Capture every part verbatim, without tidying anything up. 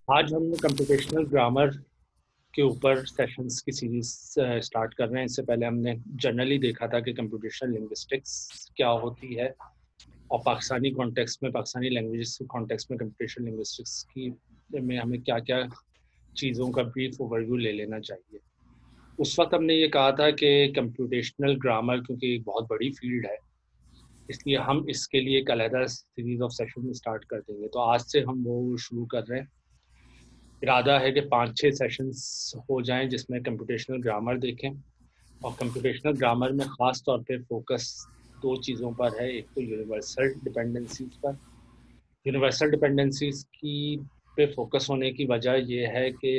आज हम computational grammar के ऊपर सेशंस की सीरीज स्टार्ट कर रहे हैं। इससे पहले हमने जनरली देखा था कि कंप्यूटेशनल लिंग्विस्टिक्स क्या होती है और पाकिस्तानी कॉन्टेक्स्ट में, पाकिस्तानी लैंग्वेजेस के कॉन्टेक्स्ट में कंप्यूटेशनल लिंग्विस्टिक्स की में हमें क्या क्या चीज़ों का ब्रीफ ओवरव्यू ले लेना चाहिए। उस वक्त हमने ये कहा था कि कंप्यूटेशनल ग्रामर क्योंकि एक बहुत बड़ी फील्ड है, इसलिए हम इसके लिए एक अलहदा सीरीज ऑफ सेशन स्टार्ट कर देंगे। तो आज से हम वो शुरू कर रहे हैं। इरादा है कि पाँच छः सेशंस हो जाएं जिसमें कंप्यूटेशनल ग्रामर देखें, और कंप्यूटेशनल ग्रामर में ख़ास तौर पे फोकस दो चीज़ों पर है। एक तो यूनिवर्सल डिपेंडेंसीज पर। यूनिवर्सल डिपेंडेंसीज की पे फोकस होने की वजह यह है कि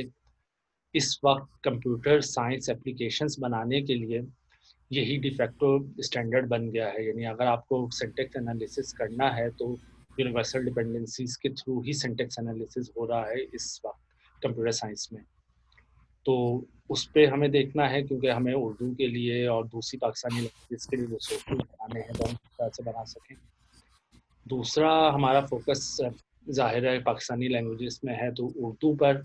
इस वक्त कंप्यूटर साइंस एप्लीकेशंस बनाने के लिए यही डिफेक्टो स्टैंडर्ड बन गया है। यानी अगर आपको सिंटेक्स एनालिसिस करना है तो यूनिवर्सल डिपेंडेंसीज के थ्रू ही सिंटेक्स एनालिसिस हो रहा है इस वक्त कंप्यूटर साइंस में। तो उस पर हमें देखना है, क्योंकि हमें उर्दू के लिए और दूसरी पाकिस्तानी लैंग्वेज के लिए रिसोर्सेज बनाने हैं तो हम किस तरह से बना सकें। दूसरा हमारा फोकस जाहिर है पाकिस्तानी लैंग्वेजेस में है, तो उर्दू पर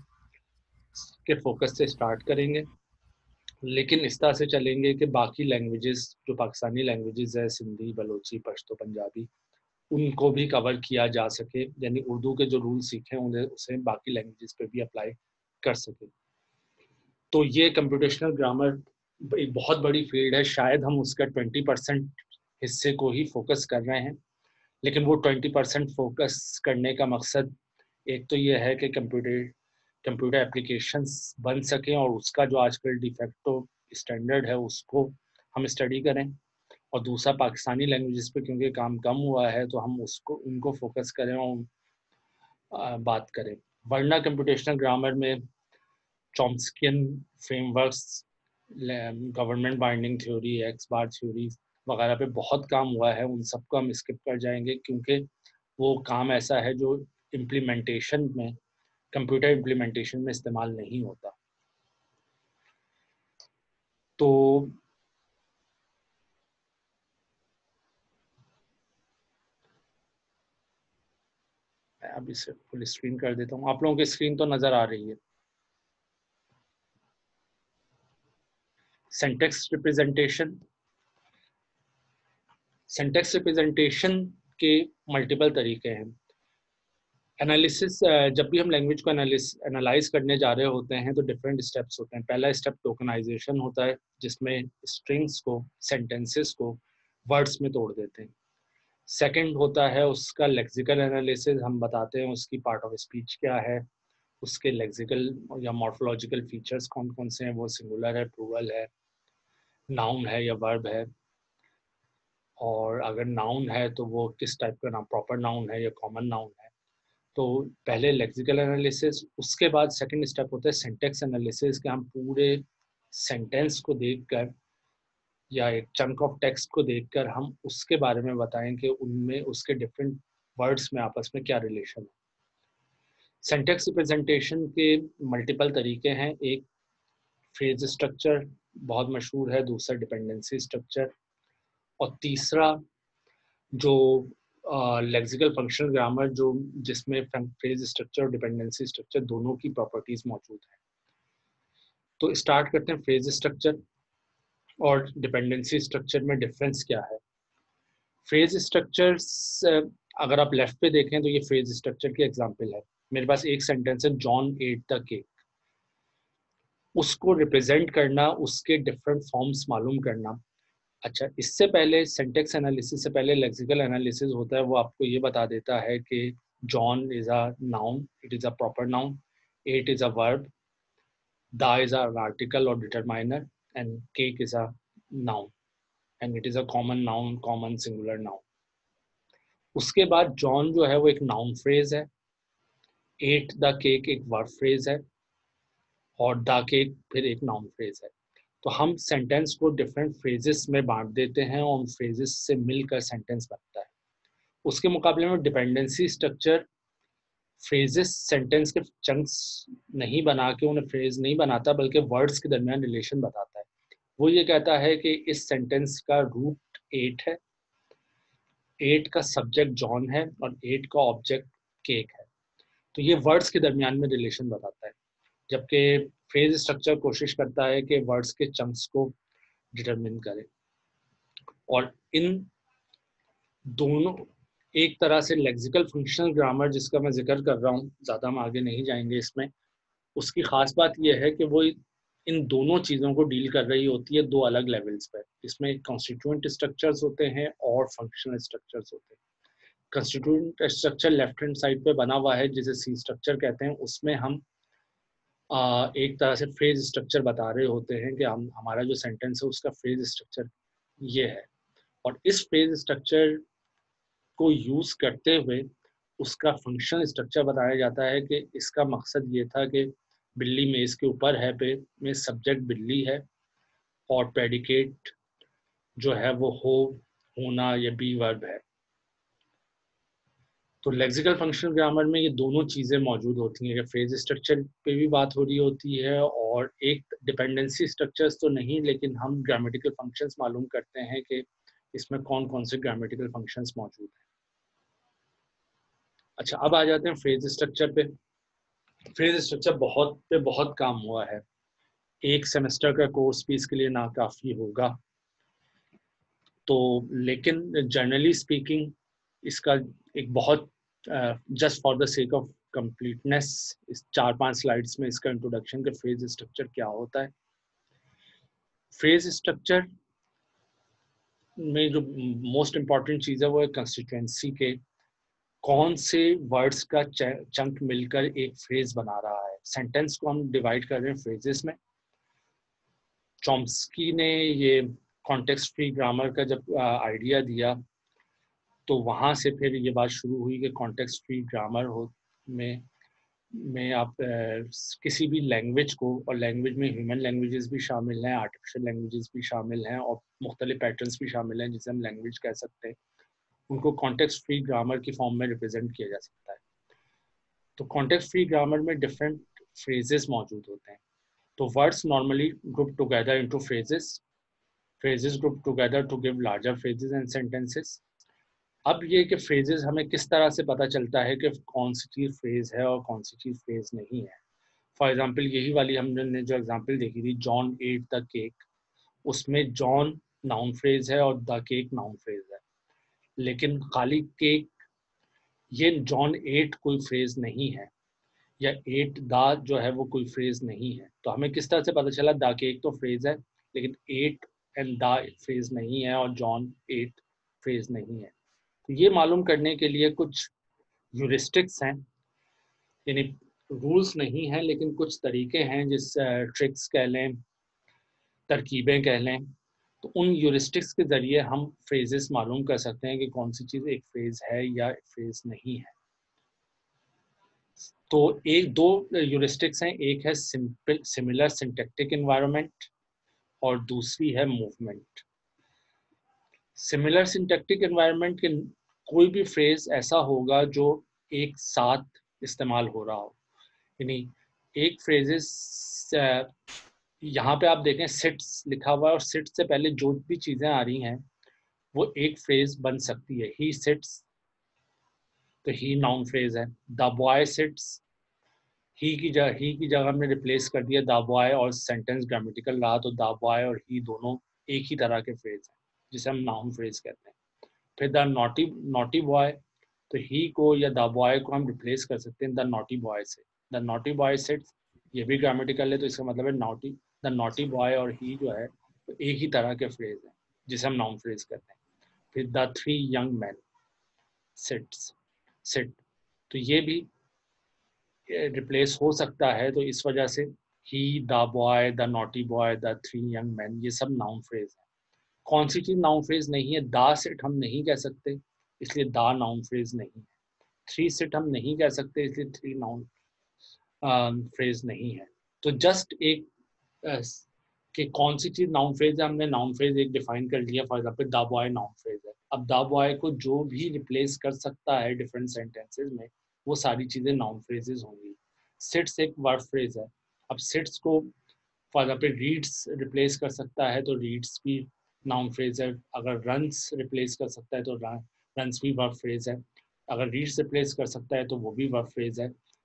के फोकस से स्टार्ट करेंगे, लेकिन इस तरह से चलेंगे कि बाकी लैंग्वेजेस जो पाकिस्तानी लैंग्वेजेस है, सिंधी, बलोची, पश्तो, पंजाबी, उनको भी कवर किया जा सके। यानी उर्दू के जो रूल सीखे उन्हें उसे बाकी लैंग्वेजेस पे भी अप्लाई कर सके। तो ये कंप्यूटेशनल ग्रामर एक बहुत बड़ी फील्ड है। शायद हम उसका ट्वेंटी परसेंट हिस्से को ही फोकस कर रहे हैं, लेकिन वो ट्वेंटी परसेंट फोकस करने का मकसद एक तो ये है कि कंप्यूटर कंप्यूटर एप्लीकेशंस बन सकें और उसका जो आजकल डिफेक्टो स्टैंडर्ड है उसको हम स्टडी करें, और दूसरा पाकिस्तानी लैंग्वेजेस पे क्योंकि काम कम हुआ है तो हम उसको उनको फोकस करें और आ, बात करें। वरना कंप्यूटेशनल ग्रामर में Chomskyan frameworks, government binding theory, X bar theory वगैरह पे बहुत काम हुआ है, उन सबको हम स्किप कर जाएंगे क्योंकि वो काम ऐसा है जो इम्प्लीमेंटेशन में, कंप्यूटर इम्प्लीमेंटेशन में इस्तेमाल नहीं होता। तो मैं अब इसे फुल स्क्रीन कर देता हूँ। आप लोगों की स्क्रीन तो नज़र आ रही है। सिंटेक्स रिप्रेजेंटेशन सिंटेक्स रिप्रेजेंटेशन के मल्टीपल तरीके हैं। एनालिसिस, जब भी हम लैंग्वेज को एनालाइज करने जा रहे होते हैं तो डिफरेंट स्टेप्स होते हैं। पहला स्टेप टोकनाइजेशन होता है, जिसमें स्ट्रिंग्स को, सेंटेंसेस को वर्ड्स में तोड़ देते हैं। सेकंड होता है उसका लेक्सिकल एनालिसिस, हम बताते हैं उसकी पार्ट ऑफ स्पीच क्या है, उसके लेक्सिकल या मॉर्फोलॉजिकल फीचर्स कौन कौन से हैं, वो सिंगुलर है, प्लूरल है, नाउन है या वर्ब है, और अगर नाउन है तो वो किस टाइप का नाउन, प्रॉपर नाउन है या कॉमन नाउन है। तो पहले लेक्सिकल एनालिसिस, उसके बाद सेकंड स्टेप होता है सिंटेक्स एनालिसिस, कि हम पूरे सेंटेंस को देखकर या एक चंक ऑफ टेक्स्ट को देखकर हम उसके बारे में बताएं कि उनमें उसके डिफरेंट वर्ड्स में आपस में क्या रिलेशन है। सिंटेक्स रिप्रेजेंटेशन के मल्टीपल तरीके हैं। एक फ्रेज स्ट्रक्चर बहुत मशहूर है, दूसरा डिपेंडेंसी स्ट्रक्चर, और तीसरा जो लेक्सिकल फंक्शनल ग्रामर, जो जिसमें फ्रेज स्ट्रक्चर और डिपेंडेंसी स्ट्रक्चर दोनों की प्रॉपर्टीज मौजूद है। तो स्टार्ट करते हैं फ्रेज स्ट्रक्चर और डिपेंडेंसी स्ट्रक्चर में डिफरेंस क्या है। फ्रेज स्ट्रक्चर्स, अगर आप लेफ्ट पे देखें तो ये फ्रेज स्ट्रक्चर की एग्जांपल है। मेरे पास एक सेंटेंस है, जॉन एट द केक। उसको रिप्रेजेंट करना, उसके डिफरेंट फॉर्म्स मालूम करना। अच्छा, इससे पहले सिंटेक्स एनालिसिस से पहले लेक्सिकल एनालिसिस होता है, वो आपको ये बता देता है कि John is a noun, it is a proper noun, ate is a verb, the is a article और determiner, and cake is a noun, and it is a common noun, common singular noun. उसके बाद John जो है वो एक noun phrase है, ate the cake एक verb phrase है, और द केक फिर एक नाउन फ्रेज है। तो हम सेंटेंस को डिफरेंट फ्रेजेस में बांट देते हैं और उन फ्रेजेस से मिलकर सेंटेंस बनता है। उसके मुकाबले में डिपेंडेंसी स्ट्रक्चर फ्रेजेस सेंटेंस के चंक्स नहीं बना के उन्हें फ्रेज नहीं बनाता, बल्कि वर्ड्स के दरमियान रिलेशन बताता है। वो ये कहता है कि इस सेंटेंस का रूट एट है, एट का सब्जेक्ट जॉन है और एट का ऑब्जेक्ट केक है। तो ये वर्ड्स के दरमियान में रिलेशन बताता है, जबकि फ्रेज स्ट्रक्चर कोशिश करता है कि वर्ड्स के चंक्स को डिटरमिन करे। और इन दोनों एक तरह से लेक्सिकल फंक्शनल ग्रामर जिसका मैं जिक्र कर रहा हूँ, ज़्यादा हम आगे नहीं जाएंगे इसमें, उसकी ख़ास बात यह है कि वो इन दोनों चीज़ों को डील कर रही होती है दो अलग लेवल्स पर। इसमें कॉन्स्टिट्यूएंट स्ट्रक्चर्स होते हैं और फंक्शनल स्ट्रक्चर्स होते हैं। Constituent structure left hand side पे बना हुआ है जिसे सी स्ट्रक्चर कहते हैं। उसमें हम आ, एक तरह से फ्रेज स्ट्रक्चर बता रहे होते हैं कि हम हमारा जो सेंटेंस है उसका फ्रेज स्ट्रक्चर ये है, और इस फ्रेज स्ट्रक्चर को यूज करते हुए उसका फंक्शनल स्ट्रक्चर बताया जाता है कि इसका मकसद ये था कि बिल्ली मेज के ऊपर है पे में सब्जेक्ट बिल्ली है और प्रेडिकेट जो है वो हो, होना या बी वर्ब है। तो लेक्सिकल फंक्शनल ग्रामर में ये दोनों चीज़ें मौजूद होती हैं कि फ्रेज स्ट्रक्चर पे भी बात हो रही होती है, और एक डिपेंडेंसी स्ट्रक्चर्स तो नहीं, लेकिन हम ग्रामेटिकल फंक्शंस मालूम करते हैं कि इसमें कौन कौन से ग्रामेटिकल फंक्शंस मौजूद हैं। अच्छा, अब आ जाते हैं फ्रेज स्ट्रक्चर पे। फ्रेज स्ट्रक्चर बहुत पे बहुत काम हुआ है, एक सेमेस्टर का कोर्स भी इसके लिए नाकाफी होगा। तो लेकिन जनरली स्पीकिंग इसका एक बहुत just for the sake of completeness इस चार पांच स्लाइड्स में इसका इंट्रोडक्शन के फ्रेज स्ट्रक्चर क्या होता है। फ्रेज स्ट्रक्चर में जो मोस्ट इम्पॉर्टेंट चीज़ है वो है कंस्टिट्यूएंसी के कौन से वर्ड्स का चंक मिलकर एक फ्रेज बना रहा है। सेंटेंस को हम डिवाइड कर रहे हैं फ्रेजेस में। चॉम्स्की ने ये कॉन्टेक्स्ट फ्री ग्रामर का जब आइडिया दिया तो वहाँ से फिर ये बात शुरू हुई कि कॉन्टेक्स्ट फ्री ग्रामर हो में में आप आ, किसी भी लैंग्वेज को, और लैंग्वेज में ह्यूमन लैंग्वेजेस भी शामिल हैं, आर्टिफिशियल लैंग्वेजेस भी शामिल हैं, और मुख्तलिफ पैटर्न्स भी शामिल हैं जिसे हम लैंग्वेज कह सकते हैं, उनको कॉन्टेक्स्ट फ्री ग्रामर की फॉर्म में रिप्रेजेंट किया जा सकता है। तो कॉन्टेक्स्ट फ्री ग्रामर में डिफरेंट फ्रेजेस मौजूद होते हैं। तो words normally group together into phrases, phrases group together to give larger phrases and sentences. अब ये कि फ्रेजेस हमें किस तरह से पता चलता है कि कौन सी चीज़ फ्रेज है और कौन सी चीज़ फ्रेज नहीं है। फॉर एग्जांपल यही वाली हमने जो एग्जांपल देखी थी, जॉन एट द केक, उसमें जॉन नाउन फ्रेज है और द केक नाउन फ्रेज है, लेकिन खाली केक ये जॉन एट कोई फ्रेज नहीं है, या एट द जो है वो कोई फ्रेज नहीं है। तो हमें किस तरह से पता चला द केक तो फ्रेज है लेकिन एट एंड द फ्रेज नहीं है और जॉन एट फ्रेज नहीं है। तो ये मालूम करने के लिए कुछ ह्यूरिस्टिक्स हैं, यानी रूल्स नहीं हैं लेकिन कुछ तरीके हैं, जिस ट्रिक्स कह लें, तरकीबें कह लें। तो उन ह्यूरिस्टिक्स के ज़रिए हम फ्रेजेस मालूम कर सकते हैं कि कौन सी चीज़ एक फ्रेज है या एक फ्रेज नहीं है। तो एक दो ह्यूरिस्टिक्स हैं, एक है सिंपल सिमिलर सिंटैक्टिक एनवायरनमेंट और दूसरी है मूवमेंट। सिमिलर सिंटैक्टिक एनवायरनमेंट के कोई भी फ्रेज ऐसा होगा जो एक साथ इस्तेमाल हो रहा हो, यानी एक फ्रेजेस यहाँ पे आप देखें सिट्स लिखा हुआ है और सिट से पहले जो भी चीज़ें आ रही हैं वो एक फ्रेज बन सकती है। ही सिट्स तो ही नाउन फ्रेज है। द बॉय सिट्स, ही की जगह ही की जगह हमने रिप्लेस कर दिया द बॉय और सेंटेंस ग्रामेटिकल रहा तो द बॉय और ही दोनों एक ही तरह के फ्रेज हैं जिसे हम नाउन फ्रेज कहते हैं। फिर द नॉटी नॉटी बॉय, तो ही को या द बॉय को हम रिप्लेस कर सकते हैं द नॉटी बॉय से। द नॉटी बॉय सिट्स, ये भी ग्रामेटिकल है तो इसका मतलब है नॉटी द नॉटी बॉय और ही जो है तो एक ही तरह के फ्रेज है जिसे हम नाउन फ्रेज कहते हैं। फिर the three young man sits sit, तो ये भी रिप्लेस हो सकता है, तो इस वजह से ही, the boy, the naughty boy, the three young man, ये सब नाउन फ्रेज है। कौन सी चीज़ नाउन फ्रेज नहीं है? द सिट हम नहीं कह सकते इसलिए द नाउन फ्रेज नहीं है। थ्री सिट हम नहीं कह सकते इसलिए थ्री नाउन फ्रेज नहीं है। तो जस्ट एक uh, कि कौन सी चीज़ नाउन फ्रेज है, हमने नाउन फ्रेज एक डिफाइन कर लिया। For example the boy noun phrase है। अब द बॉय को जो भी रिप्लेस कर सकता है डिफरेंट सेंटेंसेज में वो सारी चीज़ें नाउन फ्रेजेस होंगी। सिट्स एक वर्ब फ्रेज है। अब सिट्स को फॉर एग्जाम्पल रीड्स रिप्लेस कर सकता है तो रीड्स भी नाउन फ्रेज है। अगर रन्स रिप्लेस कर सकता है तो रन्स भी वर्ब फ्रेज है। अगर रीड्स रिप्लेस कर सकता है तो वो भी वर्ब फ्रेज है।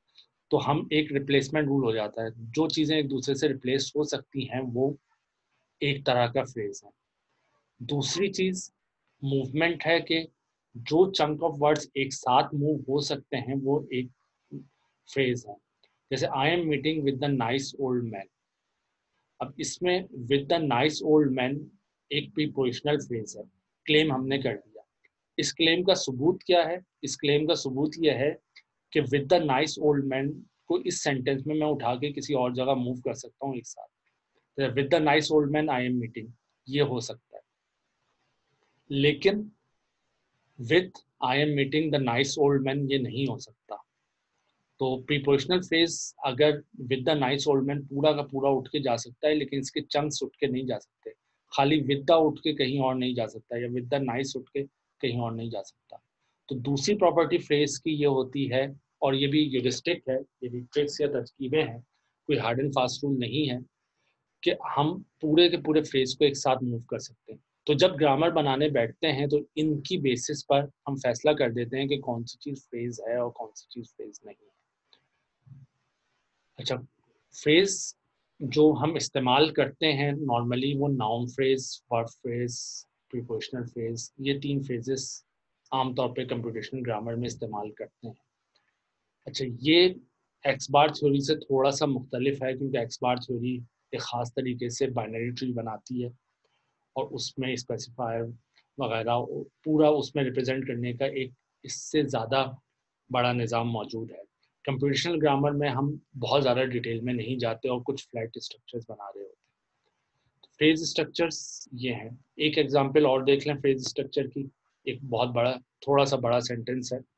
तो हम एक रिप्लेसमेंट रूल हो जाता है, जो चीज़ें एक दूसरे से रिप्लेस हो सकती हैं वो एक तरह का फ्रेज है। दूसरी चीज़ मूवमेंट है कि जो चंक ऑफ वर्ड्स एक साथ मूव हो सकते हैं वो एक फ्रेज है। जैसे I am meeting with the nice old man. अब इसमें with the nice old man एक प्रीपोजिशनल फ्रेज है, क्लेम हमने कर दिया। इस क्लेम का सबूत क्या है? इस क्लेम का सबूत यह है कि with the nice old man को इस सेंटेंस में मैं उठा के किसी और जगह मूव कर सकता हूँ एक साथ। With the nice old man I am meeting, ये हो सकता है। लेकिन with I am meeting the nice old man ये नहीं हो सकता। तो प्रीपोजिशनल फ्रेज अगर with the nice old man पूरा का पूरा उठ के जा सकता है, लेकिन इसके चंक्स उठ के नहीं जा सकते। खाली विद द उठ के कहीं और नहीं जा सकता, या विद द नाइस उठ के कहीं और नहीं जा सकता। तो दूसरी प्रॉपर्टी फ्रेज की ये होती है, और ये भी ह्यूरिस्टिक है, ये भी ट्रिक्स या तरकीबें हैं, कोई हार्ड एंड फास्ट रूल नहीं है कि हम पूरे के पूरे फ्रेज को एक साथ मूव कर सकते हैं। तो जब ग्रामर बनाने बैठते हैं तो इनकी बेसिस पर हम फैसला कर देते हैं कि कौन सी चीज़ फ्रेज है और कौन सी चीज़ फ्रेज नहीं है। अच्छा, फ्रेज जो हम इस्तेमाल करते हैं नॉर्मली वो noun phrase, verb phrase, prepositional phrase, ये तीन फ्रेजेस आमतौर पे कंप्यूटेशनल ग्रामर में इस्तेमाल करते हैं। अच्छा, ये एक्स बार थ्योरी से थोड़ा सा मुख्तलिफ है, क्योंकि एक्स बार थ्योरी एक ख़ास तरीके से बाइनरी ट्री बनाती है और उसमें स्पेसिफायर वगैरह पूरा उसमें रिप्रेजेंट करने का एक इससे ज़्यादा बड़ा निज़ाम मौजूद है। कंप्यूटेशनल ग्रामर में हम बहुत ज़्यादा डिटेल में नहीं जाते और कुछ फ्लैट स्ट्रक्चर्स बना रहे होते हैं। फ्रेज स्ट्रक्चर्स ये हैं। एक एग्जांपल और देख लें फ्रेज स्ट्रक्चर की। एक बहुत बड़ा, थोड़ा सा बड़ा सेंटेंस है।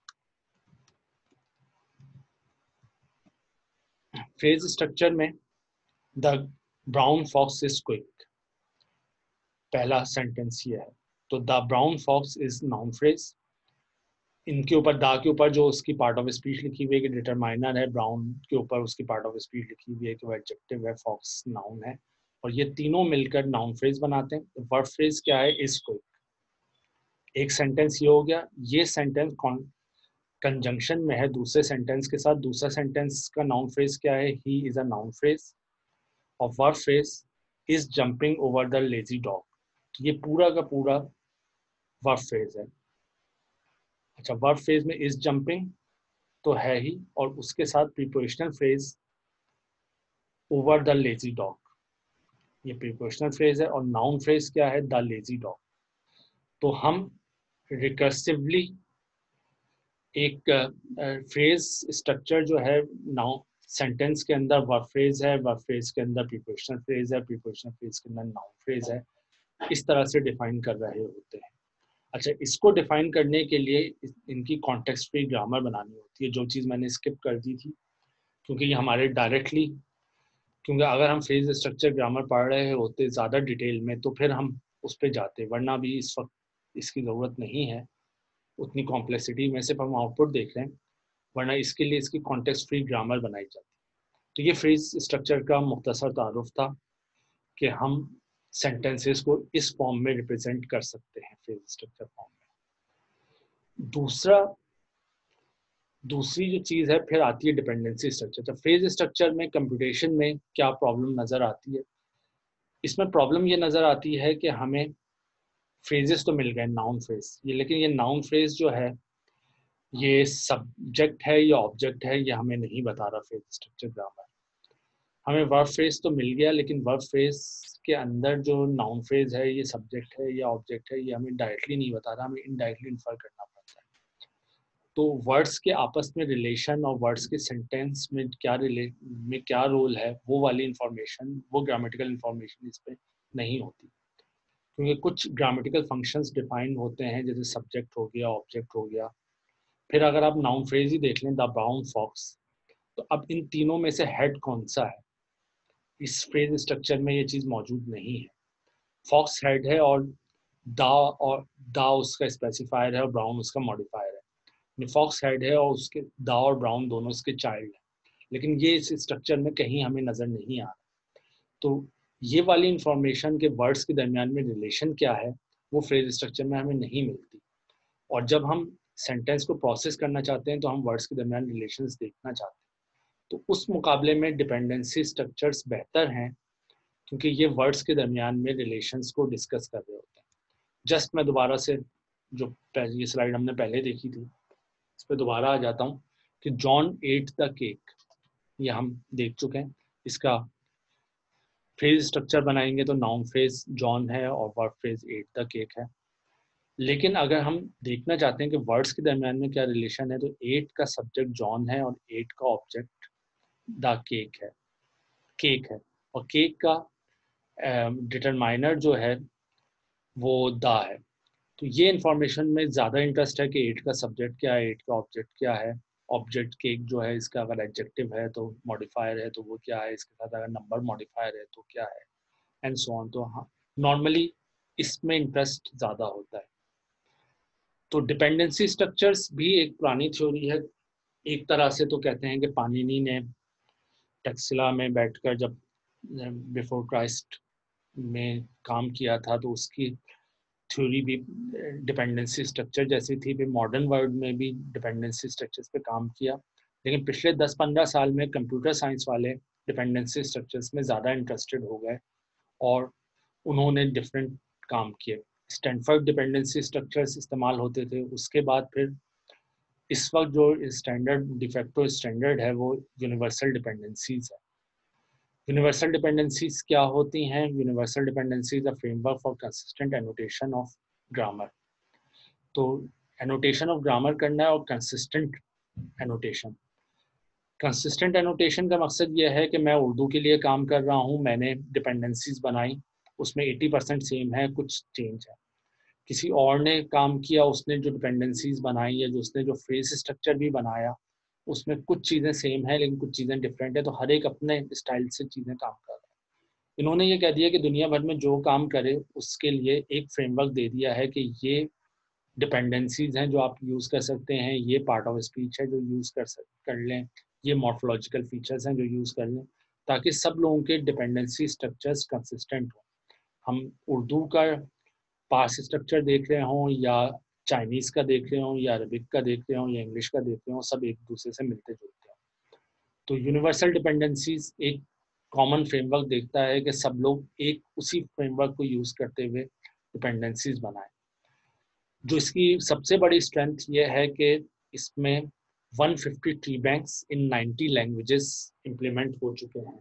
फ्रेज स्ट्रक्चर में the brown fox is quick, पहला सेंटेंस ये है। तो the brown fox is noun phrase. इनके ऊपर दा के ऊपर जो उसकी पार्ट ऑफ स्पीच लिखी हुई है कि डिटरमाइनर है, ब्राउन के ऊपर उसकी पार्ट ऑफ स्पीच लिखी हुई है कि वो एडजेक्टिव है, फॉक्स नाउन है, और ये तीनों मिलकर नाउन फ्रेज बनाते हैं। तो वर्ब फ्रेज क्या है? Is quick. एक सेंटेंस ये हो गया। ये सेंटेंस कंजंक्शन में है दूसरे सेंटेंस के साथ। दूसरा सेंटेंस का नाउन फ्रेज क्या है? He is a noun phrase. और verb phrase is jumping over the lazy dog. तो ये पूरा का पूरा वर्ब फ्रेज है। अच्छा, वर्ब फ्रेज में इज जंपिंग तो है ही, और उसके साथ prepositional phrase over the lazy dog, ये प्रीपोजिशनल फ्रेज है। और नाउन फ्रेज क्या है? The lazy dog. तो हम रिकर्सिवली एक फ्रेज स्ट्रक्चर जो है, नाउन सेंटेंस के अंदर वर्ब फ्रेज है, वर्ब फ्रेज के अंदर प्रीपोजिशनल फ्रेज है, प्रीपोजिशनल फ्रेज के अंदर नाउन फ्रेज है, इस तरह से डिफाइन कर रहे होते हैं। अच्छा, इसको डिफाइन करने के लिए इनकी कॉन्टेक्स्ट फ्री ग्रामर बनानी होती है, जो चीज़ मैंने स्किप कर दी थी, क्योंकि ये हमारे डायरेक्टली, क्योंकि अगर हम फ्रेज स्ट्रक्चर ग्रामर पढ़ रहे होते ज़्यादा डिटेल में तो फिर हम उस पर जाते, वरना भी इस वक्त इसकी ज़रूरत नहीं है उतनी कॉम्प्लेक्सिटी में, सिर्फ हम आउटपुट देख रहे हैं, वरना इसके लिए इसकी कॉन्टेक्स्ट फ्री ग्रामर बनाई जाती। तो ये फ्रेज स्ट्रक्चर का मुख्तसर तारुफ था कि हम सेंटेंसेस को इस फॉर्म में रिप्रेजेंट कर सकते हैं फ्रेज स्ट्रक्चर फॉर्म में। दूसरा दूसरी जो चीज़ है फिर आती है डिपेंडेंसी स्ट्रक्चर। तो फ्रेज स्ट्रक्चर में कंप्यूटेशन में क्या प्रॉब्लम नज़र आती है? इसमें प्रॉब्लम ये नज़र आती है कि हमें फ्रेजेस तो मिल गए नाउन फ्रेज, ये लेकिन ये नाउन फ्रेज जो है ये सब्जेक्ट है या ऑब्जेक्ट है, ये हमें नहीं बता रहा फ्रेज स्ट्रक्चर ग्रामर। हमें वर्ब फ्रेज तो मिल गया, लेकिन वर्ब फ्रेज के अंदर जो नाउन फ्रेज है ये सब्जेक्ट है या ऑब्जेक्ट है, ये हमें डायरेक्टली नहीं बता रहा, हमें इनडायरेक्टली इन्फर करना पड़ता है। तो वर्ड्स के आपस में रिलेशन और वर्ड्स के सेंटेंस में क्या रिले में क्या रोल है, वो वाली इंफॉर्मेशन, वो ग्रामेटिकल इंफॉर्मेशन इस पर नहीं होती, क्योंकि कुछ ग्रामेटिकल फंक्शंस डिफाइन होते हैं, जैसे सब्जेक्ट हो गया, ऑब्जेक्ट हो गया। फिर अगर आप नाउन फ्रेज ही देख लें, द ब्राउन फॉक्स, तो अब इन तीनों में से हेड कौन सा है? इस फ्रेज स्ट्रक्चर में ये चीज़ मौजूद नहीं है। फॉक्स हेड है और दा और दा उसका स्पेसिफायर है और ब्राउन उसका मॉडिफायर है। फॉक्स हेड है और उसके दा और ब्राउन दोनों उसके चाइल्ड हैं, लेकिन ये इस स्ट्रक्चर में कहीं हमें नज़र नहीं आ रहा। तो ये वाली इंफॉर्मेशन के वर्ड्स के दरमियान में रिलेशन क्या है, वो फ्रेज स्ट्रक्चर में हमें नहीं मिलती। और जब हम सेंटेंस को प्रोसेस करना चाहते हैं तो हम वर्ड्स के दरमियान रिलेशंस देखना चाहते हैं। तो उस मुकाबले में डिपेंडेंसी स्ट्रक्चर्स बेहतर हैं, क्योंकि ये वर्ड्स के दरमियान में रिलेशंस को डिस्कस कर रहे होते हैं। जस्ट मैं दोबारा से जो ये स्लाइड हमने पहले देखी थी इस पर दोबारा आ जाता हूँ कि जॉन एट द केक, ये हम देख चुके हैं। इसका फ्रेज स्ट्रक्चर बनाएंगे तो नाउन फ्रेज जॉन है और verb phrase ate the cake है। लेकिन अगर हम देखना चाहते हैं कि वर्ड्स के दरमियान में क्या रिलेशन है, तो एट का सब्जेक्ट जॉन है और एट का ऑब्जेक्ट द केक है केक है और केक का डिटरमाइनर जो है वो द है। तो ये इंफॉर्मेशन में ज़्यादा इंटरेस्ट है कि एट का सब्जेक्ट क्या है, एट का ऑब्जेक्ट क्या है। ऑब्जेक्ट केक जो है इसका अगर एडजेक्टिव है तो मॉडिफायर है तो वो क्या है, इसके साथ अगर नंबर मॉडिफायर है तो क्या है, एंड सो ऑन। तो हाँ, नॉर्मली इसमें इंटरेस्ट ज़्यादा होता है। तो डिपेंडेंसी स्ट्रक्चर्स भी एक पुरानी थ्योरी है। एक तरह से तो कहते हैं कि पाणिनि ने टैक्सिला में बैठकर जब बिफोर क्राइस्ट में काम किया था तो उसकी थ्योरी भी डिपेंडेंसी स्ट्रक्चर जैसी थी। भी मॉडर्न वर्ल्ड में भी डिपेंडेंसी स्ट्रक्चर्स पे काम किया, लेकिन पिछले दस पंद्रह साल में कंप्यूटर साइंस वाले डिपेंडेंसी स्ट्रक्चर्स में ज़्यादा इंटरेस्टेड हो गए और उन्होंने डिफरेंट काम किए। स्टैनफोर्ड डिपेंडेंसी स्ट्रक्चर्स इस्तेमाल होते थे। उसके बाद फिर इस वक्त जो स्टैंडर्ड डिफेक्टो स्टैंडर्ड है वो यूनिवर्सल डिपेंडेंसीज है। यूनिवर्सल डिपेंडेंसीज क्या होती हैं? Universal dependencies a framework for consistent annotation of grammar. तो एनोटेशन ऑफ ग्रामर करना है और कंसिस्टेंट एनोटेशन। कंसिस्टेंट एनोटेशन का मकसद ये है कि मैं उर्दू के लिए काम कर रहा हूँ, मैंने डिपेंडेंसीज बनाई, उसमें अस्सी परसेंट सेम है, कुछ चेंज है। किसी और ने काम किया, उसने जो डिपेंडेंसीज बनाई या जो उसने जो फ्रेज स्ट्रक्चर भी बनाया उसमें कुछ चीज़ें सेम है लेकिन कुछ चीज़ें डिफरेंट है। तो हर एक अपने स्टाइल से चीज़ें काम कर रहे हैं। इन्होंने ये कह दिया कि दुनिया भर में जो काम करे उसके लिए एक फ्रेमवर्क दे दिया है कि ये डिपेंडेंसीज हैं जो आप यूज़ कर सकते हैं, ये पार्ट ऑफ स्पीच है जो यूज़ कर सक कर लें, ये मॉर्फोलॉजिकल फीचर्स हैं जो यूज़ कर लें, ताकि सब लोगों के डिपेंडेंसी स्ट्रक्चर्स कंसिस्टेंट हों। हम उर्दू का पार्स स्ट्रक्चर देख रहे हों या चाइनीज़ का देख रहे हों या अरबिक का देख रहे हों या इंग्लिश का देख रहे हों, सब एक दूसरे से मिलते जुलते हैं। तो यूनिवर्सल डिपेंडेंसीज एक कॉमन फ्रेमवर्क देखता है कि सब लोग एक उसी फ्रेमवर्क को यूज़ करते हुए डिपेंडेंसीज बनाएं। जो इसकी सबसे बड़ी स्ट्रेंथ ये है कि इसमें एक सौ पचास ट्री बैंक्स इन नब्बे लैंग्वेजेस इम्प्लीमेंट हो चुके हैं।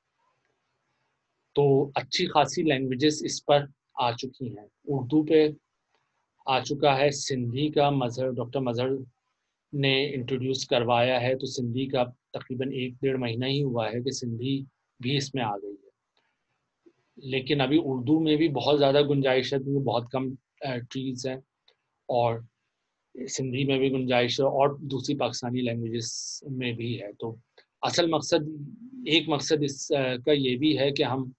तो अच्छी खासी लैंग्वेजेस इस पर आ चुकी हैं। उर्दू पे आ चुका है, सिंधी का मजहर डॉक्टर मजहर ने इंट्रोड्यूस करवाया है, तो सिंधी का तकरीबन एक डेढ़ महीना ही हुआ है कि सिंधी भी इसमें आ गई है। लेकिन अभी उर्दू में भी बहुत ज़्यादा गुंजाइश है क्योंकि बहुत कम ट्रीज़ हैं, और सिंधी में भी गुंजाइश है और दूसरी पाकिस्तानी लैंग्वेजेस में भी है। तो असल मकसद एक मकसद इसका ये भी है कि हम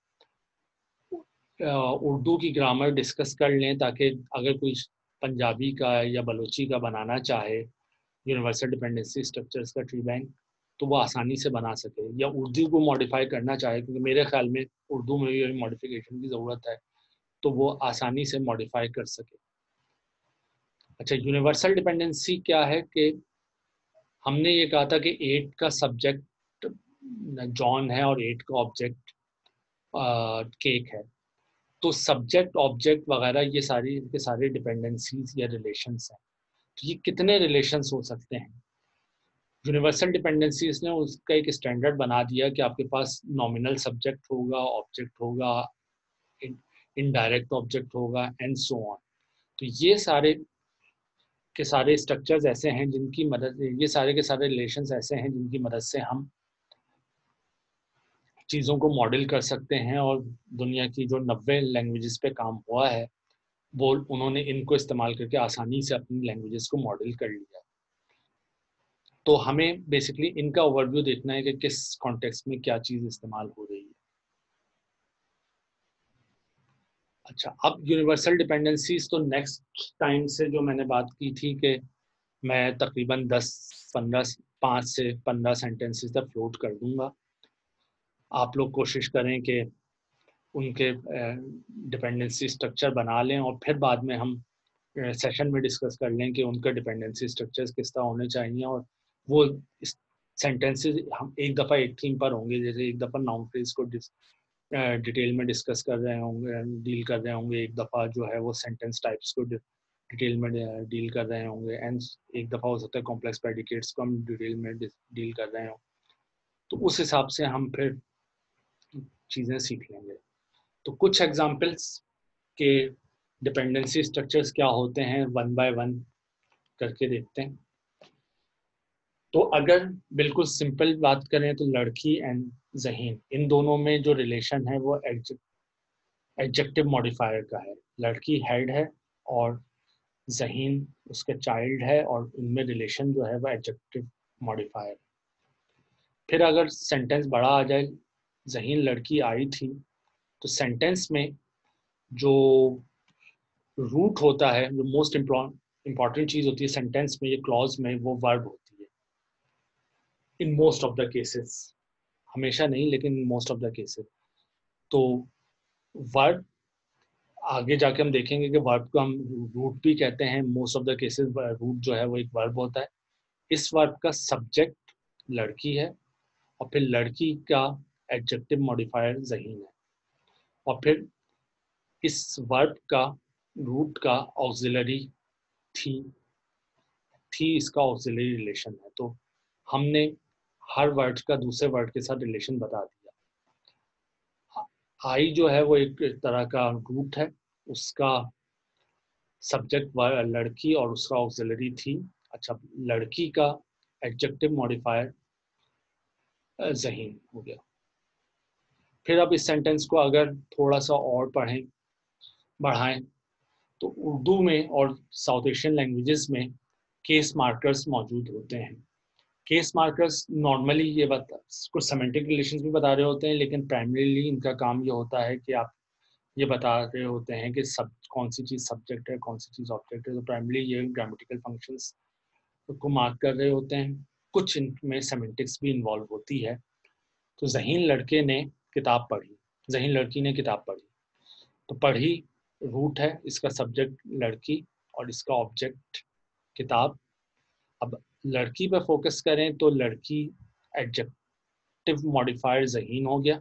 उर्दू की ग्रामर डिस्कस कर लें, ताकि अगर कोई पंजाबी का या बलोची का बनाना चाहे यूनिवर्सल डिपेंडेंसी स्ट्रक्चर्स का ट्री बैंक, तो वो आसानी से बना सके, या उर्दू को मॉडिफाई करना चाहे, क्योंकि मेरे ख्याल में उर्दू में भी मॉडिफिकेशन की ज़रूरत है, तो वो आसानी से मॉडिफाई कर सके। अच्छा, यूनिवर्सल डिपेंडेंसी क्या है कि हमने ये कहा था कि एट का सब्जेक्ट जॉन है और एट का ऑब्जेक्ट केक है। तो सब्जेक्ट ऑब्जेक्ट वगैरह ये सारी के सारे डिपेंडेंसीज या रिलेशंस हैं। तो ये कितने रिलेशंस हो सकते हैं? यूनिवर्सल डिपेंडेंसीज ने उसका एक स्टैंडर्ड बना दिया कि आपके पास नॉमिनल सब्जेक्ट होगा, ऑब्जेक्ट होगा, इनडायरेक्ट ऑब्जेक्ट होगा, एंड सो ऑन। तो ये सारे के सारे स्ट्रक्चर्स ऐसे हैं जिनकी मदद, ये सारे के सारे रिलेशंस ऐसे हैं जिनकी मदद से हम चीज़ों को मॉडल कर सकते हैं। और दुनिया की जो नब्बे लैंग्वेजेस पे काम हुआ है वो उन्होंने इनको इस्तेमाल करके आसानी से अपनी लैंग्वेजेस को मॉडल कर लिया। तो हमें बेसिकली इनका ओवरव्यू देखना है कि किस कॉन्टेक्स्ट में क्या चीज़ इस्तेमाल हो रही है। अच्छा, अब यूनिवर्सल डिपेंडेंसीज तो नेक्स्ट टाइम से जो मैंने बात की थी कि मैं तकरीबन दस पंद्रह पाँच से पंद्रह सेंटेंसेस तक फ्लोट कर दूंगा। आप लोग कोशिश करें कि उनके डिपेंडेंसी स्ट्रक्चर बना लें और फिर बाद में हम सेशन में डिस्कस कर लें कि उनके डिपेंडेंसी स्ट्रक्चर्स किस तरह होने चाहिए और वो इस सेंटेंसेस हम एक दफ़ा एक थीम पर होंगे, जैसे एक दफ़ा नाउन फ्रेज को डिटेल में डिस्कस कर रहे होंगे, डील कर रहे होंगे, एक दफ़ा जो है वो सेंटेंस टाइप्स को डिटेल में डील कर रहे होंगे, एंड एक दफ़ा हो सकता है कॉम्प्लेक्स प्रेडिकेट्स को हम डिटेल में डील कर रहे हो। तो उस हिसाब से हम फिर चीज़ें सीख लेंगे। तो कुछ एग्जांपल्स के डिपेंडेंसी स्ट्रक्चर्स क्या होते हैं वन बाय वन करके देखते हैं। तो अगर बिल्कुल सिंपल बात करें तो लड़की एंड ज़हीन, इन दोनों में जो रिलेशन है वो एडजेक्टिव मॉडिफायर का है। लड़की हेड है और ज़हीन उसका चाइल्ड है, और उनमें रिलेशन जो है वो एडजेक्टिव मॉडिफायर। फिर अगर सेंटेंस बड़ा आ जाए, ज़हीन लड़की आई थी, तो सेंटेंस में जो रूट होता है, जो मोस्ट इम्पॉर्टेंट चीज़ होती है सेंटेंस में, ये क्लॉज में, वो वर्ब होती है in most of the cases. हमेशा नहीं, लेकिन मोस्ट ऑफ द केसेस। तो वर्ब आगे जाके हम देखेंगे कि वर्ब को हम रूट भी कहते हैं। Most of the cases root जो है वो एक वर्ब होता है। इस वर्ब का सब्जेक्ट लड़की है, और फिर लड़की का एडजेक्टिव मॉडिफायर ज़हीन है, और फिर इस वर्ब का रूट का ऑक्सिलरी थी थी इसका ऑक्सिलरी रिलेशन है। तो हमने हर वर्ड का दूसरे वर्ड के साथ रिलेशन बता दिया। आई जो है वो एक तरह का रूट है, उसका सब्जेक्ट लड़की और उसका ऑक्सिलरी थी। अच्छा, लड़की का एडजेक्टिव मॉडिफायर ज़हीन हो गया। फिर अब इस सेंटेंस को अगर थोड़ा सा और पढ़ें बढ़ाएं, तो उर्दू में और साउथ एशियन लैंग्वेजेस में केस मार्कर्स मौजूद होते हैं। केस मार्कर्स नॉर्मली ये बता कुछ सेमेंटिक रिलेशंस भी बता रहे होते हैं, लेकिन प्राइमरीली इनका काम ये होता है कि आप ये बता रहे होते हैं कि सब कौन सी चीज़ सब्जेक्ट है, कौन सी चीज़ ऑब्जेक्ट है। तो प्राइमरी ये ग्रामेटिकल फंक्शंस को मार्क कर रहे होते हैं। कुछ इनमें सेमेंटिक्स भी इन्वॉल्व होती है। तो ज़हीन लड़के ने किताब पढ़ी, ज़हीन लड़की ने किताब पढ़ी। तो पढ़ी रूट है, इसका सब्जेक्ट लड़की और इसका ऑब्जेक्ट किताब। अब लड़की पे फोकस करें तो लड़की एडजेक्टिव मॉडिफायर ज़हीन हो गया,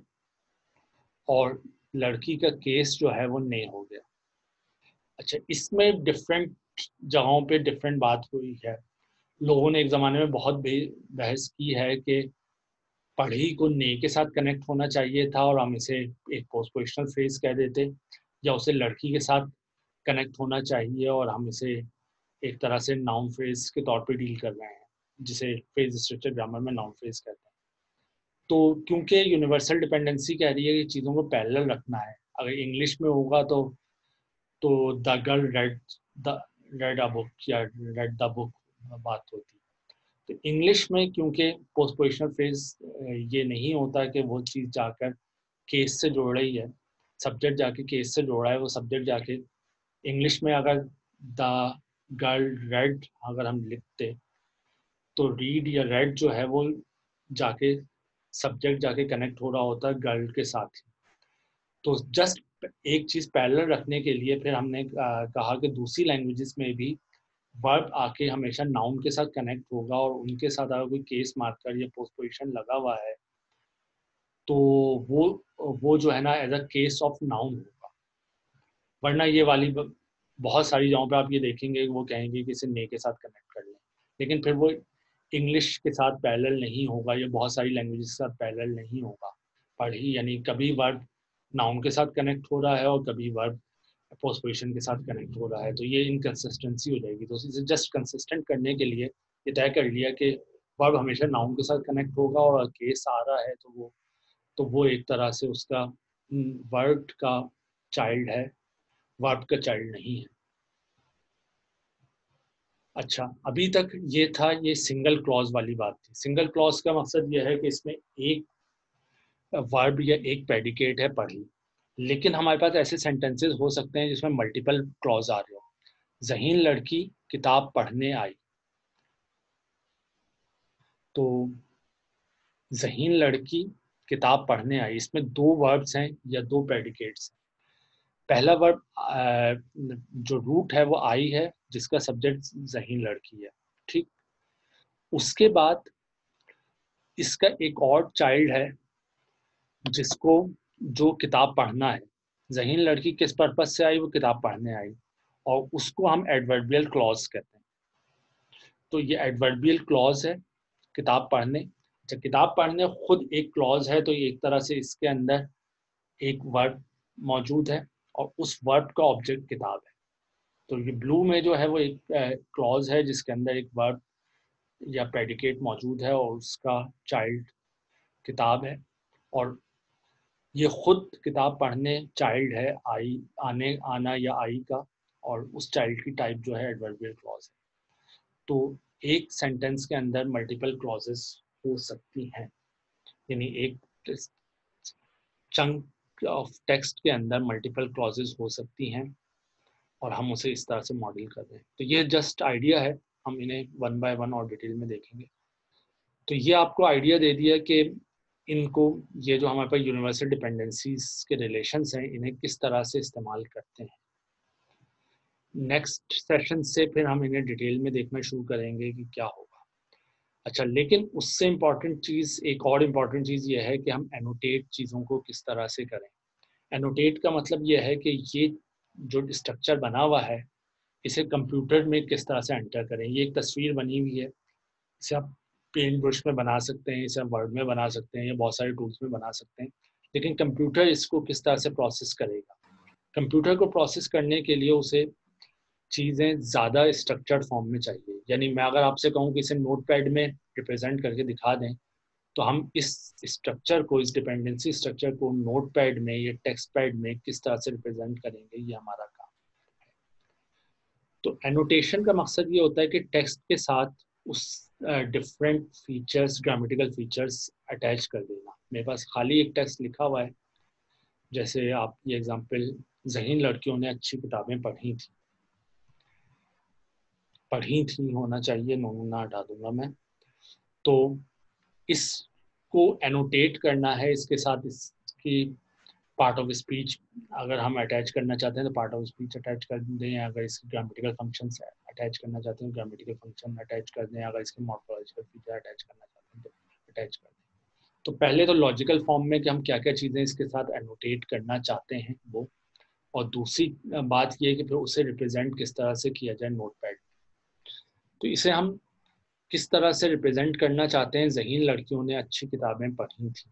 और लड़की का केस जो है वो ने हो गया। अच्छा, इसमें डिफरेंट जगहों पे डिफरेंट बात हुई है। लोगों ने एक ज़माने में बहुत बहस की है कि पढ़ी को ने के साथ कनेक्ट होना चाहिए था और हम इसे एक पोस्टपोजिशनल फ्रेज कह देते, या उसे लड़की के साथ कनेक्ट होना चाहिए और हम इसे एक तरह से नाउन फ्रेज के तौर पे डील कर रहे हैं, जिसे फ्रेज स्ट्रक्चर ग्रामर में नाउन फ्रेज कहते हैं। तो क्योंकि यूनिवर्सल डिपेंडेंसी कह रही है कि चीज़ों को पैरेलल रखना है, अगर इंग्लिश में होगा तो तो the girl read the read a book या रेड द बुक बात होती। तो इंग्लिश में क्योंकि पोस्टपोजिशनल फ्रेज ये नहीं होता कि वो चीज़ जाकर केस से जोड़ रही है, सब्जेक्ट जाके केस से जोड़ा है, वो सब्जेक्ट जाके इंग्लिश में अगर द गर्ल रेड अगर हम लिखते, तो रीड या रेड जो है वो जाके सब्जेक्ट जाके कनेक्ट हो रहा होता है गर्ल के साथ ही। तो जस्ट एक चीज़ पैरेलल रखने के लिए फिर हमने कहा कि दूसरी लैंग्वेजेस में भी वर्ब आके हमेशा नाउन के साथ कनेक्ट होगा, और उनके साथ अगर कोई केस मार्कर या पोस्टपोजिशन लगा हुआ है तो वो वो जो है ना as a case of noun होगा। वरना ये वाली बहुत सारी जगहों पे आप ये देखेंगे वो कहेंगे कि इसे ने के साथ कनेक्ट कर लें, लेकिन फिर वो इंग्लिश के साथ पैरेलल नहीं होगा, या बहुत सारी लैंग्वेजेस के साथ पैरेलल नहीं होगा। पढ़ी यानी कभी वर्ब नाउन के साथ कनेक्ट हो रहा है और कभी वर्ब पोस्टपोजिशन के साथ कनेक्ट हो रहा है, तो ये इनकंसिस्टेंसी हो जाएगी। तो इसे जस्ट कंसिस्टेंट करने के लिए ये तय कर लिया कि वर्ब हमेशा नाउन के साथ कनेक्ट होगा, और केस आ रहा है तो वो तो वो एक तरह से उसका वर्ब का चाइल्ड है, वर्ब का चाइल्ड नहीं है। अच्छा, अभी तक ये था, ये सिंगल क्लॉज वाली बात थी। सिंगल क्लॉज का मकसद ये है कि इसमें एक वर्ब या एक प्रेडिकेट है पढ़ी, लेकिन हमारे पास ऐसे सेंटेंसेस हो सकते हैं जिसमें मल्टीपल क्लॉज आ रहे हो। ज़हीन लड़की किताब पढ़ने आई, तो ज़हीन लड़की किताब पढ़ने आई, इसमें दो वर्ब्स हैं या दो प्रेडिकेट्स हैं। पहला वर्ब जो रूट है वो आई है, जिसका सब्जेक्ट ज़हीन लड़की है, ठीक। उसके बाद इसका एक और चाइल्ड है जिसको जो किताब पढ़ना है, ज़हीन लड़की किस पर्पज से आई, वो किताब पढ़ने आई, और उसको हम एडवर्बियल क्लॉज कहते हैं। तो ये एडवर्बियल क्लॉज है किताब पढ़ने। जब किताब पढ़ने खुद एक क्लॉज है, तो ये एक तरह से इसके अंदर एक वर्ब मौजूद है और उस वर्ब का ऑब्जेक्ट किताब है। तो ये ब्लू में जो है वो एक क्लॉज है जिसके अंदर एक वर्ब या प्रेडिकेट मौजूद है और उसका चाइल्ड किताब है, और ये खुद किताब पढ़ने चाइल्ड है आई, आने आना या आई का, और उस चाइल्ड की टाइप जो है एडवर्बियल क्लॉज है। तो एक सेंटेंस के अंदर मल्टीपल क्लॉजेस हो सकती हैं, यानी एक चंक ऑफ टेक्स्ट के अंदर मल्टीपल क्लॉजेस हो सकती हैं, और हम उसे इस तरह से मॉडल कर रहे हैं। तो ये जस्ट आइडिया है, हम इन्हें वन बाय वन और डिटेल में देखेंगे। तो ये आपको आइडिया दे दिया कि इनको, ये जो हमारे पास यूनिवर्सल डिपेंडेंसीज के रिलेशंस हैं, इन्हें किस तरह से इस्तेमाल करते हैं। नेक्स्ट सेशन से फिर हम इन्हें डिटेल में देखना शुरू करेंगे कि क्या होगा। अच्छा, लेकिन उससे इम्पॉर्टेंट चीज़, एक और इम्पॉर्टेंट चीज़ ये है कि हम एनोटेट चीज़ों को किस तरह से करें। एनोटेट का मतलब ये है कि ये जो स्ट्रक्चर बना हुआ है, इसे कंप्यूटर में किस तरह से एंटर करें। ये एक तस्वीर बनी हुई है, इसे आप पेंट ब्रश में बना सकते हैं, इसे आप वर्ड में बना सकते हैं, या बहुत सारे टूल्स में बना सकते हैं, लेकिन कंप्यूटर इसको किस तरह से प्रोसेस करेगा। कंप्यूटर को प्रोसेस करने के लिए उसे चीज़ें ज़्यादा स्ट्रक्चर्ड फॉर्म में चाहिए। यानी मैं अगर आपसे कहूँ कि इसे नोटपैड में रिप्रेजेंट करके दिखा दें, तो हम इस स्ट्रक्चर को, इस डिपेंडेंसी स्ट्रक्चर को नोटपैड में या टेक्स्ट पैड में किस तरह से रिप्रेजेंट करेंगे, ये हमारा काम है। तो एनोटेशन का मकसद ये होता है कि टेक्स्ट के साथ उस different features, grammatical features attach कर देना। मेरे पास खाली एक टेक्स्ट लिखा हुआ है, जैसे आप ये एग्जांपल, ज़हीन लड़कियों ने अच्छी किताबें पढ़ी थी, पढ़ी थी होना चाहिए, नून ना हटा दूंगा मैं। तो इसको एनोटेट करना है, इसके साथ इसकी पार्ट ऑफ स्पीच अगर हम अटैच करना चाहते हैं तो पार्ट ऑफ स्पीच अटैच कर दें, अगर इसके ग्रामेटिकल फंक्शन अटैच करना चाहते हैं ग्रामेटिकल फंक्शन अटैच कर दें, अगर इसके मॉर्फोलॉजिकल फीचर अटैच करना चाहते हैं तो अटैच कर दें। तो पहले तो लॉजिकल फॉर्म में कि हम क्या क्या चीज़ें इसके साथ एनोटेट करना चाहते हैं वो, और दूसरी बात ये है कि फिर उसे रिप्रेजेंट किस तरह से किया जाए नोटपैड। तो इसे हम किस तरह से रिप्रेजेंट करना चाहते हैं, ज़हीन लड़कियों ने अच्छी किताबें पढ़ी थी।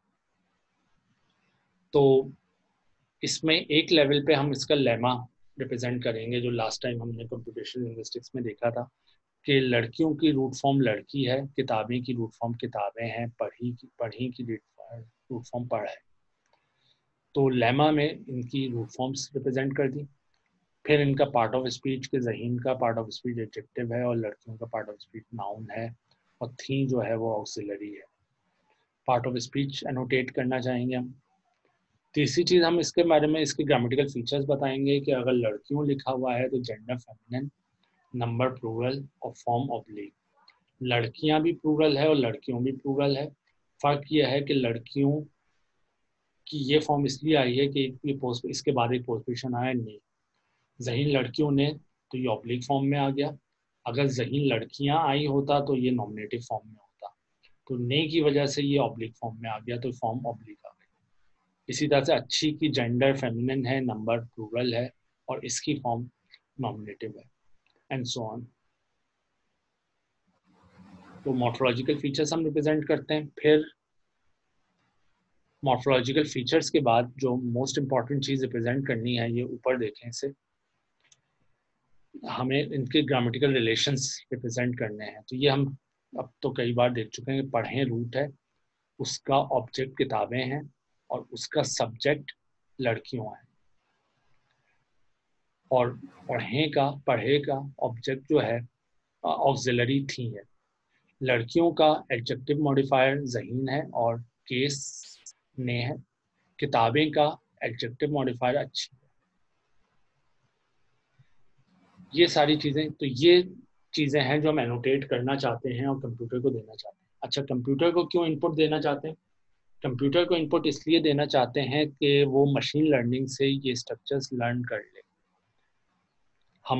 तो इसमें एक लेवल पे हम इसका लेमा रिप्रेजेंट करेंगे, जो लास्ट टाइम हमने कंप्यूटेशनल लिंग्विस्टिक्स में देखा था कि लड़कियों की रूट फॉर्म लड़की है, किताबें की रूट फॉर्म किताबें हैं, पढ़ी की पढ़ी की रूट फॉर्म पढ़ है। तो लेमा में इनकी रूट फॉर्म्स रिप्रेजेंट कर दी। फिर इनका पार्ट ऑफ स्पीच के ज़हीन का पार्ट ऑफ स्पीच एडजेक्टिव है और लड़कियों का पार्ट ऑफ स्पीच नाउन है, और थी जो है वो ऑक्सिलरी है। पार्ट ऑफ स्पीच एनोटेट करना चाहेंगे हम। तीसरी चीज़ हम इसके बारे में इसके ग्रामेटिकल फीचर्स बताएंगे कि अगर लड़कियों लिखा हुआ है तो जेंडर फेमिनिन, नंबर प्लूरल और फॉर्म ऑब्लिक। लड़कियां भी प्लूरल है और लड़कियों भी प्लूरल है। फ़र्क यह है कि लड़कियों की ये फॉर्म इसलिए आई है कि ये पोस्ट, इसके बाद एक पोस्टपोजिशन आया नहीं। ज़हीन लड़कियों ने, तो ये ऑब्लिक फॉर्म में आ गया। अगर ज़हीन लड़कियां आई होता तो ये नॉमिनेटिव फॉर्म में होता, तो ने की वजह से ये ऑब्लिक फॉर्म में आ गया, तो फॉर्म ऑब्लिक आ गई। इसी तरह से अच्छी की जेंडर फेमिनिन है, नंबर प्लूरल है और इसकी फॉर्म नॉमिनेटिव है, एंड सो ऑन। तो मॉर्फोलॉजिकल फीचर्स हम रिप्रेजेंट करते हैं। फिर मॉर्फोलॉजिकल फीचर्स के बाद जो मोस्ट इंपॉर्टेंट चीज़ रिप्रेजेंट करनी है, ये ऊपर देखें इसे, हमें इनके ग्रामेटिकल रिलेशंस रिप्रेजेंट करने हैं। तो ये हम अब तो कई बार देख चुके हैं कि पढ़ें रूट है, उसका ऑब्जेक्ट किताबें हैं और उसका सब्जेक्ट लड़कियों है, और पढ़े का पढ़े का ऑब्जेक्ट जो है ऑक्सिलरी थी है। लड़कियों का एडजेक्टिव मॉडिफायर ज़हीन है और केस ने है। किताबें का एडजेक्टिव मॉडिफायर अच्छी है। ये सारी चीज़ें, तो ये चीज़ें हैं जो हम एनोटेट करना चाहते हैं और कंप्यूटर को देना चाहते हैं। अच्छा, कंप्यूटर को क्यों इनपुट देना चाहते हैं? कंप्यूटर को इनपुट इसलिए देना चाहते हैं कि वो मशीन लर्निंग से ये स्ट्रक्चर्स लर्न कर ले। हम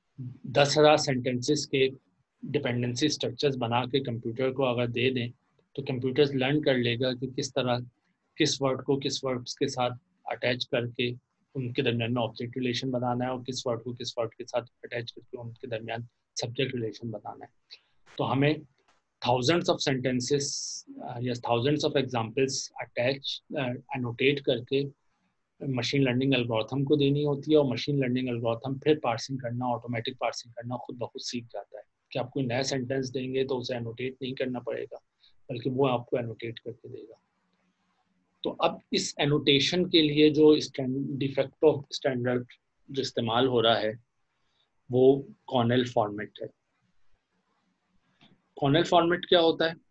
दस हज़ार सेंटेंसेस के डिपेंडेंसी स्ट्रक्चर्स बना के कंप्यूटर को अगर दे दें तो कंप्यूटर्स लर्न कर लेगा कि किस तरह किस वर्ड को किस वर्ड्स के साथ अटैच करके उनके दरमियान में ऑब्जेक्ट रिलेशन बनाना है और किस वर्ड को किस वर्ड के साथ अटैच करके उनके दरमियान सब्जेक्ट रिलेशन बनाना है। तो हमें thousands of sentences uh, या thousands of examples attach uh, annotate करके मशीन लर्निंग एल्गोरिथम को देनी होती है और मशीन लर्निंग एल्गोरिथम फिर पार्सिंग करना, ऑटोमेटिक पार्सिंग करना खुद ब खुद सीख जाता है कि आप कोई नया सेंटेंस देंगे तो उसे एनोटेट नहीं करना पड़ेगा, बल्कि वो आपको एनोटेट करके देगा। तो अब इस एनोटेशन के लिए जो डिफेक्टो स्टैंडर्ड जो इस्तेमाल हो रहा है वो कॉर्नेल फॉर्मेट है। कॉर्नेल फॉर्मेट क्या होता है?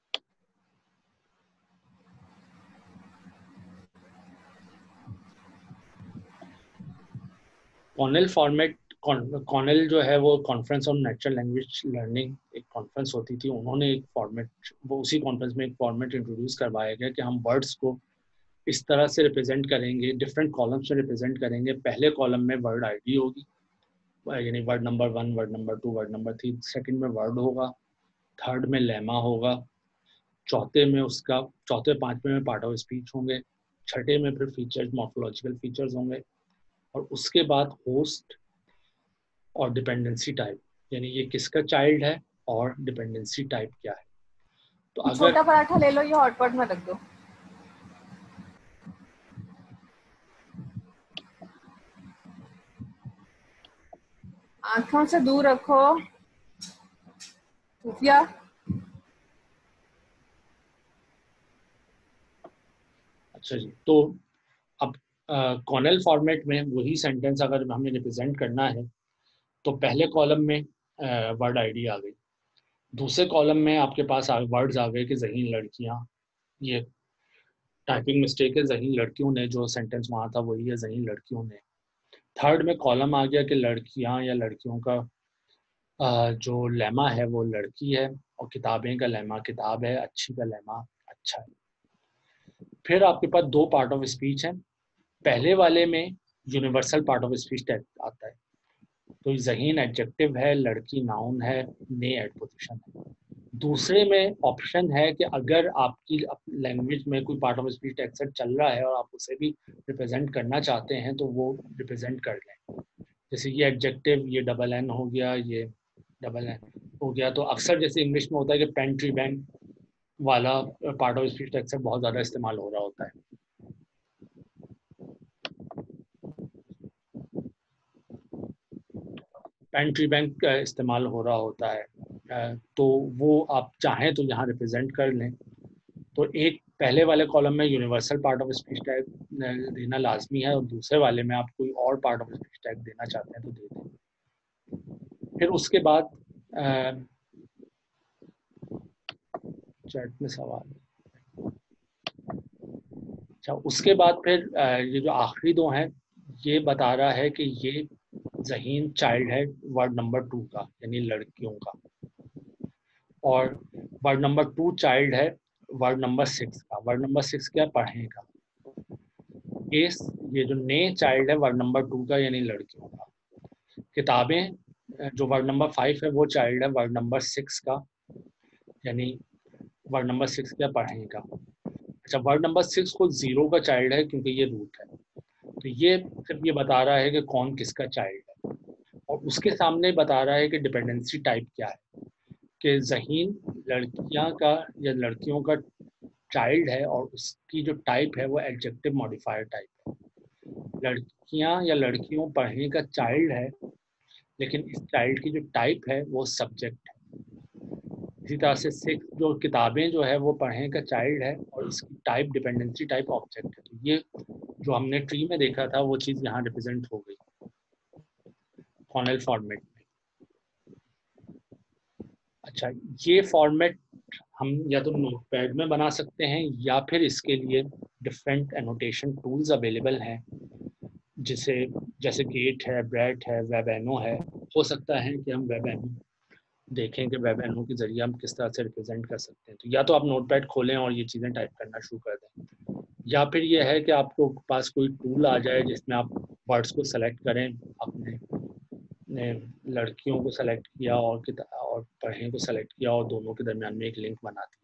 कॉर्नेल फॉर्मेट, कॉर्नेल जो है वो conference on natural language learning एक कॉन्फ्रेंस होती थी, उन्होंने एक फॉर्मेट, वो उसी कॉन्फ्रेंस में एक फॉर्मेट इंट्रोड्यूस करवाया गया कि हम वर्ड्स को इस तरह से रिप्रेजेंट करेंगे, डिफरेंट कॉलम्स में रिप्रेजेंट करेंगे। पहले कॉलम में वर्ड आईडी होगी, यानी word number one, word number two, word number three. Second में वर्ड होगा, थर्ड में लेमा होगा, चौथे में उसका चौथे पांचवें में पार्ट ऑफ स्पीच होंगे, छठे में फिर फीचर्स, मॉर्फोलॉजिकल फीचर्स होंगे, और उसके बाद होस्ट और डिपेंडेंसी टाइप, यानी ये किसका चाइल्ड है और डिपेंडेंसी टाइप क्या है। तो अगर छोटा पराठा ले लो, ये हॉटपॉट में रख दो। आंखों से दूर रखो खुफिया। अच्छा जी, तो अब कॉर्नेल फॉर्मेट में वही सेंटेंस अगर हमें रिप्रेजेंट करना है तो पहले कॉलम में वर्ड आईडी आ गई, दूसरे कॉलम में आपके पास वर्ड्स आ गए कि ज़हीन लड़कियां, ये टाइपिंग मिस्टेक है, ज़हीन लड़कियों ने, जो सेंटेंस वहाँ था वही है, ज़हीन लड़कियों ने। थर्ड में कॉलम आ गया कि लड़कियां या लड़कियों का आ, जो लेमा है वो लड़की है, और किताबें का लेमा किताब है, अच्छी का लेमा अच्छा है। फिर आपके पास दो पार्ट ऑफ स्पीच है, पहले वाले में यूनिवर्सल पार्ट ऑफ स्पीच आता है, तो ज़हीन एडजेक्टिव है, लड़की नाउन है, ने एडपोजिशन है। दूसरे में ऑप्शन है कि अगर आपकी लैंग्वेज में कोई पार्ट ऑफ स्पीच टेक्स्ट चल रहा है और आप उसे भी रिप्रेजेंट करना चाहते हैं तो वो रिप्रेजेंट कर लें। जैसे ये एडजेक्टिव, ये डबल एन हो गया, ये डबल एन हो गया। तो अक्सर जैसे इंग्लिश में होता है कि पेंट्री बैंक वाला पार्ट ऑफ स्पीच टेक्स्ट बहुत ज़्यादा इस्तेमाल हो रहा होता है। पेंट्री बैंक का इस्तेमाल हो रहा होता है, तो वो आप चाहें तो यहाँ रिप्रेजेंट कर लें। तो एक पहले वाले कॉलम में universal part of speech tag देना लाजमी है, और दूसरे वाले में आप कोई और पार्ट ऑफ स्पीच टैग देना चाहते हैं तो दे दें। फिर उसके बाद चैट में सवाल, अच्छा उसके बाद फिर ये जो आखिरी दो हैं, ये बता रहा है कि ये ज़हीन चाइल्ड है वर्ड नंबर टू का, यानी लड़कियों का, और वर्ड नंबर टू चाइल्ड है वर्ड नंबर सिक्स का। वर्ड नंबर सिक्स क्या? पढ़ेगा। केस ये जो ने चाइल्ड है वर्ड नंबर टू का, यानी लड़कियों का। किताबें जो वर्ड नंबर फाइव है वो चाइल्ड है वर्ड नंबर सिक्स का, यानी वर्ड नंबर सिक्स क्या? पढ़ेगा। अच्छा, वर्ड नंबर सिक्स को जीरो का चाइल्ड है क्योंकि ये रूट है, तो ये सिर्फ ये बता रहा है कि कौन किसका चाइल्ड है, और उसके सामने बता रहा है कि डिपेंडेंसी टाइप क्या है, कि ज़हीन लड़कियां का या लड़कियों का चाइल्ड है और उसकी जो टाइप है वो एडजेक्टिव मॉडिफायर टाइप है। लड़कियां या लड़कियों पढ़ने का चाइल्ड है, लेकिन इस चाइल्ड की जो टाइप है वो सब्जेक्ट है। इसी तरह से सिक्स जो किताबें जो है वो पढ़ने का चाइल्ड है और इसकी टाइप डिपेंडेंसी टाइप ऑब्जेक्ट है। तो ये जो हमने ट्री में देखा था वो चीज़ यहाँ रिप्रेजेंट हो गई कॉर्नेल फॉर्मेट में। अच्छा, ये फॉर्मेट हम या तो नोटपैड में बना सकते हैं या फिर इसके लिए डिफरेंट एनोटेशन टूल्स अवेलेबल हैं, जिसे जैसे गेट है, ब्रेड है, वेबएनो है। हो सकता है कि हम वेबएनो देखें कि वेबएनो के जरिए हम किस तरह से रिप्रेजेंट कर सकते हैं। तो या तो आप नोटपैड खोलें और ये चीज़ें टाइप करना शुरू कर दें, या फिर ये है कि आपको पास कोई टूल आ जाए जिसमें आप वर्ड्स को सेलेक्ट करें, अपने ने लड़कियों को सेलेक्ट किया और और पढ़ने को सेलेक्ट किया और दोनों के दरमियान में एक लिंक बना दी।